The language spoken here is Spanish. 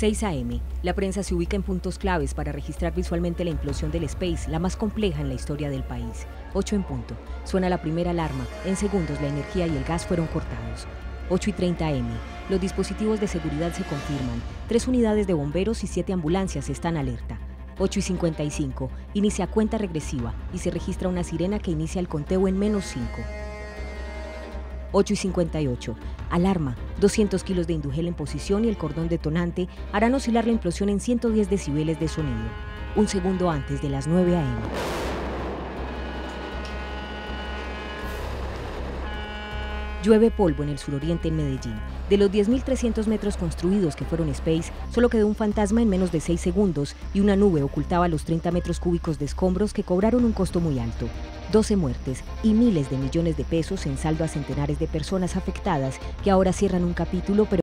6 a.m. La prensa se ubica en puntos claves para registrar visualmente la implosión del Space, la más compleja en la historia del país. 8 en punto. Suena la primera alarma. En segundos la energía y el gas fueron cortados. 8:30 a.m. Los dispositivos de seguridad se confirman. 3 unidades de bomberos y 7 ambulancias están alerta. 8:55. Inicia cuenta regresiva y se registra una sirena que inicia el conteo en -5. 8:58. Alarma. 200 kilos de indugel en posición y el cordón detonante harán oscilar la implosión en 110 decibeles de sonido. Un segundo antes de las 9 a.m. Llueve polvo en el suroriente en Medellín. De los 10.300 metros construidos que fueron Space, solo quedó un fantasma en menos de 6 segundos y una nube ocultaba los 30 metros cúbicos de escombros que cobraron un costo muy alto. 12 muertes y miles de millones de pesos en saldo a centenares de personas afectadas que ahora cierran un capítulo, pero